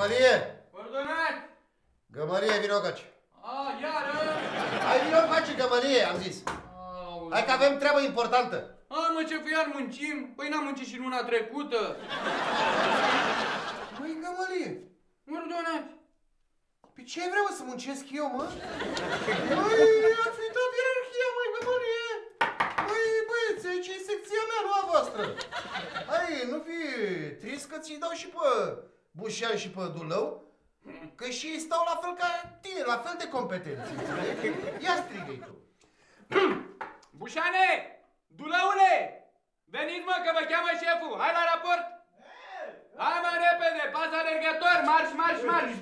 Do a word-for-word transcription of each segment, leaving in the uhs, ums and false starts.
Gămălie! Ordonat! Gămălie, vino coace. A, iară! Hai, vino coace, Gămălie, am zis. Aoleu. Hai că avem treabă importantă. A, mă, ce iar muncim? Păi n-am muncit și luna trecută. Băi, Gămălie, Ordonat! pe ce vreau să muncesc eu, mă? Băi, ați uitat ierarhia, măi, Gămălie! Băi, băieți, aici e secția mea, nu a voastră. Hai, nu fi trist că ți-i dau și pe Bușan și pe Dulău, că și ei stau la fel ca tine, la fel de competenți. Ia strigă-i tu. Bușane! Dulăule! Veniți, mă, că vă cheamă șeful! Hai la raport! Hai, mă, repede! Pas alergător! Marș, marș, marș!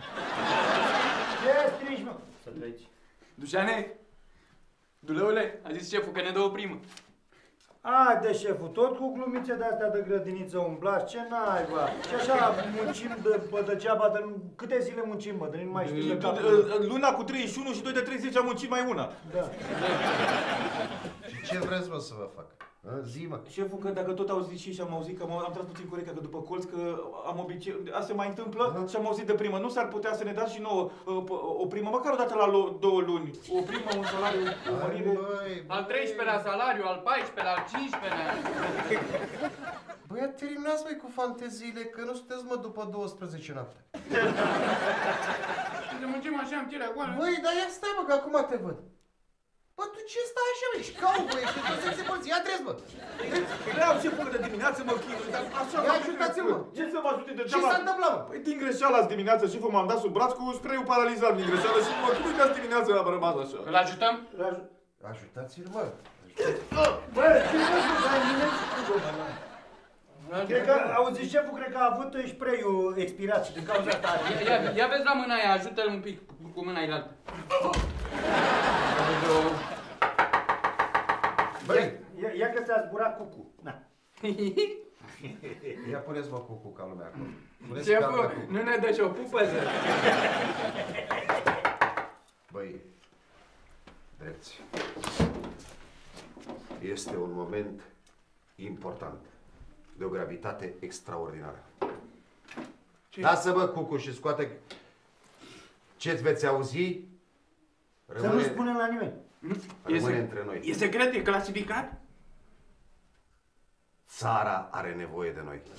Ce strigi, mă? Să treci. Dușane! Dulăule, a zis șeful că ne dă o primă. Haide, șeful, tot cu glumițe de-astea de grădiniță umblați, ce naiba? Și așa muncim de, bă, degeaba, de câte zile muncim, bă, de nu mai știu de capul. Luna cu treizeci și unu și doi de treizeci am muncit mai una. Da. Și ce vreți, mă, să vă fac? Zi, mă. Șeful, că dacă tot au zis și și am auzit că am, am tras puțin corecția, că după colț, că am obicei, asta se mai întâmplă uh-huh. și am auzit de primă. Nu s-ar putea să ne dați și nouă o primă, măcar o dată la două luni. O primă, un salariu, o mărire. Al treisprezecelea salariu, al paisprezecelea, al cincisprezecelea. Băi, terminați, măi, cu fanteziile, că nu sunteți, mă, după douăsprezece noapte. Să muncim așa, am tirea goală. Băi, dar ia stai, mă, că acum te văd. Bă, tu ce stai așa, mă? Ești cau, bă, ești într-o secție poliție. Ia trezi, bă. Vreau șeful de dimineață, mă, chinui, dar așa... Ia ajutați-mă. Ce să vă ajute de Ce s-a întâmplat, mă? Păi din greșeală azi dimineață șeful m-am dat sub braț cu spray-ul paralizat din greșeală și mă chinui că azi dimineață am rămas așa. Îl ajutăm? Ajutați-l, mă. Bă, ce vă dai mine? Cred că, auzi, șeful, cred că a avut spray-ul expirat și din cauza asta. Ia, ia vezi la mâna aia, ajută-l un pic cu mâna ailaltă. Băi, Ia, ia că ți-a zburat cucu. Na. ia puneți-mă cucu ca lumea acolo. Șeful, nu ne dă și o pupăză. Băi, drepți. Este un moment important, de o gravitate extraordinară. Lasă-mă, cucu, și scoate ce-ți veți auzi. Să nu spunem la nimeni. Rămâne între noi. E secret? E clasificat? Țara are nevoie de noi.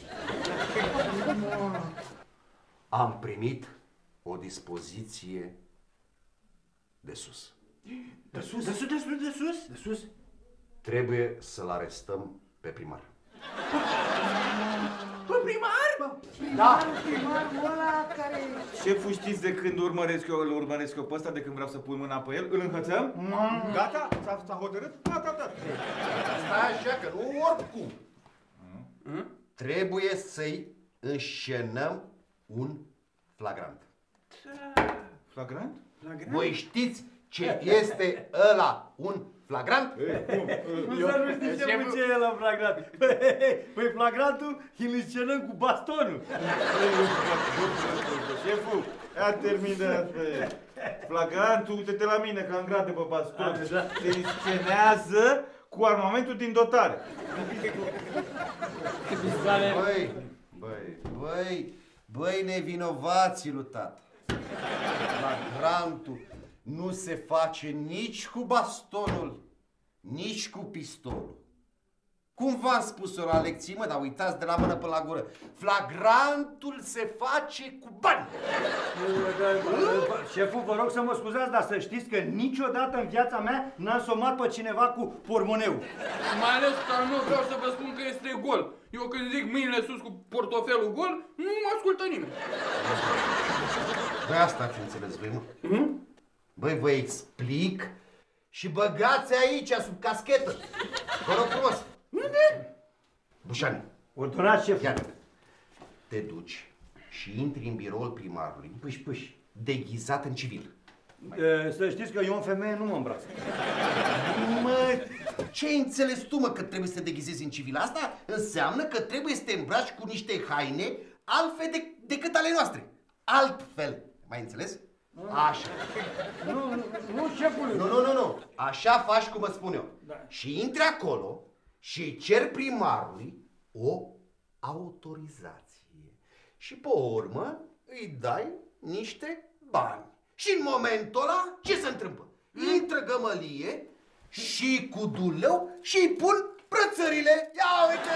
Am primit o dispoziție de sus. De sus? De sus, de sus, de sus? De sus? Trebuie să-l arestăm pe primar. Pe primar? Da. Primarul ăla care... Șeful, știți de când urmăresc eu, îl urmăresc eu pe ăsta, de când vreau să pun mâna pe el? Îl înhățăm? Mm. Gata? S-a hotărât? Gata, gata. Stai așa, că nu oricum. Mm? Trebuie să-i înșenăm un flagrant. Flagrant? Voi știți ce este ăla un flagrant? Nu să nu știi ce muce e la flagrant. Păi flagrantul îl înscenăm cu bastonul. Șeful, ia termină. Flagrantul, uite-te la mine, că am grade pe baston. Se înscenează cu armamentul din dotare. Băi, băi, băi, băi nevinovații-lu, tată. Flagrantul nu se face nici cu bastonul, nici cu pistolul. Cum v-am spus-o la lecții, mă, dar uitați de la mână până la gură. Flagrantul se face cu bani. Șeful, vă rog să mă scuzați, dar să știți că niciodată în viața mea n-am somat pe cineva cu pormoneu. Mai ales că nu vreau să vă spun că este gol. Eu când zic mâinile sus cu portofelul gol, nu mă ascultă nimeni. Băi, asta ați înțeles voi, mă? Hmm? Băi, vă explic și băgați aici, sub caschetă. Vă rog frumos. Bușani. Ordonat, șeful. Iată, te duci și intri în biroul primarului, Pâși, pâși. deghizat în civil. Să știți că eu în femeie nu mă îmbrac. Mă, ce ai înțeles tu, mă, că trebuie să te deghizezi în civil? Asta înseamnă că trebuie să te îmbraci cu niște haine altfel de, decât ale noastre. Altfel. Mai înțeles? Așa. Nu, nu, nu, șeful. Nu, nu, nu, nu. Așa faci cum îți spun eu. Da. Și intri acolo și îi cer primarului o autorizație. Și pe urmă îi dai niște bani. Și în momentul ăla, ce se întâmplă? Intră Gămălie și cu duleu și îi pun brățările. Ia uite!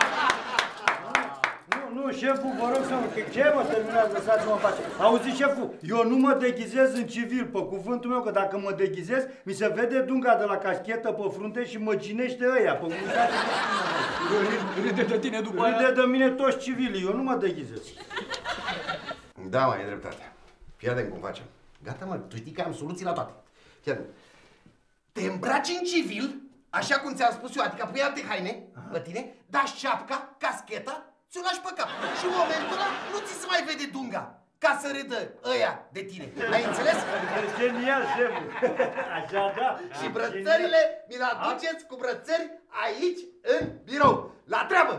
Nu, nu, șeful, vă rog să mă... Ce mă terminați, lăsați-mă în pace. Auzi, șeful, eu nu mă deghizez în civil, pe cuvântul meu, că dacă mă deghizez, mi se vede dunga de la caschetă pe frunte și mă cinește ăia, pe unitate. Râde de tine după aia. Râde de mine toți civilii, eu nu mă deghizez. Da, mai e dreptate. Fii atent cum facem. Gata, mă, tu știi că am soluții la toate. Fii atent. Te îmbraci în civil, așa cum ți-am spus eu, adică pui alte haine pe tine, dași șapca, cascheta, ți-o lași pe cap. Și în momentul ăla nu ți se mai vede dunga, ca să râdă ăia de tine. Ai înțeles? Genial, șeful. Așa, da. Și brățările mi le aduceți cu brățări aici, în birou. La treabă!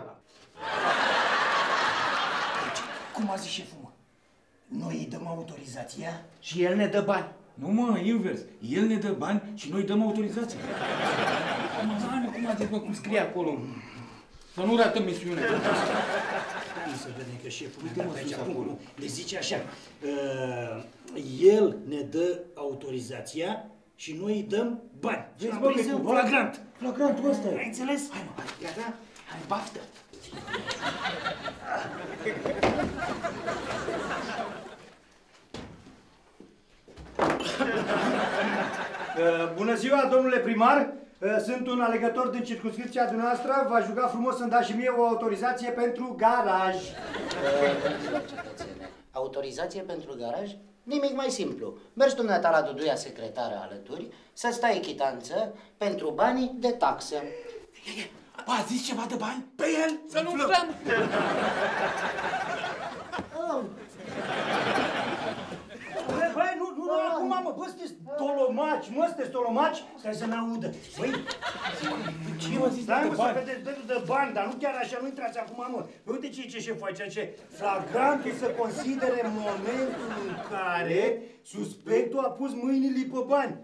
Cum a zis șeful, mă? Noi îi dăm autorizația și el ne dă bani. Nu, mă, invers. El ne dă bani și noi dăm autorizație. Bani, cum a zis, mă, cum scrie acolo? Să nu ratăm misiunea. Hai să vedem că șeful meu de aici acolo le zice așa. Uh, el ne dă autorizația și noi îi dăm bani. Vezi, Am bă, prins că e în cu flagrant. Flagrantul ăsta e. Ai înțeles? Hai, mă, hai, gata? Hai, baftă. Bună ziua, domnule primar! Sunt un alegător din circumscripția dumneavoastră. V-aș ruga frumos să-mi dați și mie o autorizație pentru garaj. Autorizație pentru garaj? Nimic mai simplu. Mergi dumneata la Duduia secretară alături să stai chitanță pentru banii de taxă. A zis ceva de bani? Pe el? Să nu umflăm! Băi, nu, nu, nu, acum, mă, bă, sunteți tolomaci, mă, sunteți tolomaci? Stai să ne audă. Băi, Ce mă zis stai, de mă, să bani? vedeți dătul de bani, dar nu chiar așa, nu intrați acum, mă. Băi, uite ce ce șeful aici, ce flagrant e să considere momentul în care suspectul a pus mâinile pe bani.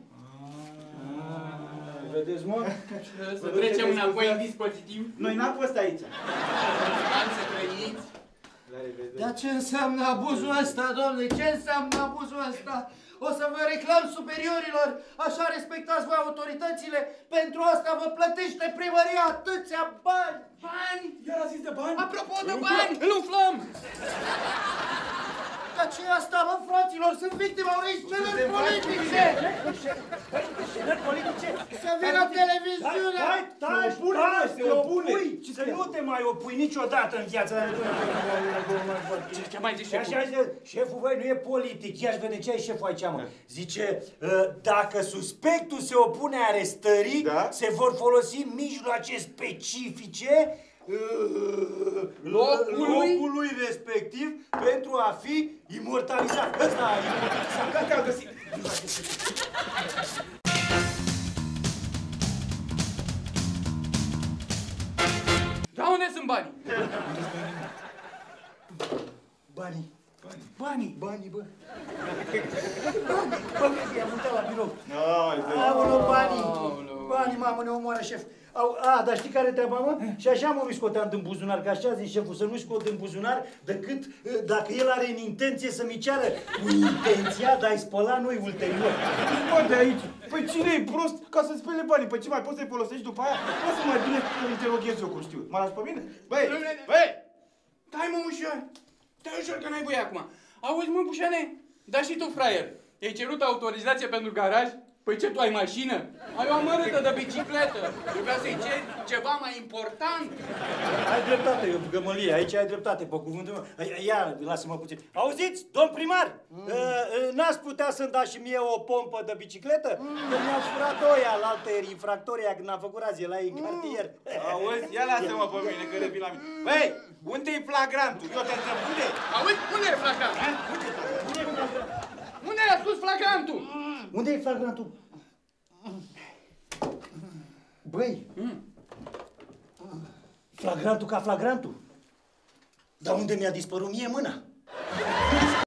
Vedeți, mă? Să trecem înapoi în dispozitiv. Noi n-am fost aici. Bani să trăiți. Dar ce înseamnă abuzul ăsta, domnule? Ce înseamnă abuzul ăsta? O să vă reclam superiorilor, așa respectați voi autoritățile, pentru asta vă plătește primăria atâția bani! Bani! Iar a zis de bani? Apropo de bani, îl umflăm! Dar ce e asta, mă, fraților? Sunt victima unei scenări politice! Scenări politice? Să vin la televiziune! Hai, taci, opune, taci, mă, se te opune. opui, să nu te mai opui niciodată în viața ta. Ce, ce mai zici, Așa zice, șeful, băi, nu e politic. Ia-și vede ce ai șeful aici, mă. Zice, dacă suspectul se opune arestării, Da? se vor folosi mijloace specifice Locului? locului respectiv pentru a fi imortalizat. Ăsta, imortalizat. Gata, am găsit. Dar unde sunt banii? Banii. Banii. Banii, bă. Banii. Bă, i-am uitat la birou. Aoleu, banii. Banii, mamă, ne omoară șef. Au, a, dar știi care e treaba, mă? Și așa mă nu-i scoteam din buzunar, că așa zice șeful, să nu-i scot din buzunar decât dacă el are în intenție să-mi ceară cu intenția de a-i spăla noi ulterior. Bă, de aici. Păi cine e prost ca să spele banii? Păi ce mai poți să-i folosești după aia? Poți să mai bine să-l interoghez eu, cum știu. Mă lași pe mine? Băi, băi! Dai, mă, ușor! Stai ușor că n-ai voie acum. Auzi, mă, Bușane, dar și tu, fraier, ai cerut autorizație pentru garaj? Păi ce, tu ai mașină? Ai o amărâtă de bicicletă. Trebuia să-i ceri ceva mai important. Ai dreptate, eu, Gămălie, aici ai dreptate, pe cuvântul meu. Ia, lasă-mă puțin. Auziți, domn primar, mm. n-ați putea să-mi dați și mie o pompă de bicicletă? Mm. Că mi-au furat oia la altăieri, infractoria, când am făcut razie la ei în cartier. Auzi, ia lasă-mă pe mine, că revin la mine. Băi, unde-i flagrantul? Eu te întreb, unde? Auzi, unde e flagrantul? Unde ai spus flagrantul? Unde e flagrantul? Băi, mm. flagrantul ca flagrantul. Dar unde mi-a dispărut mie mâna?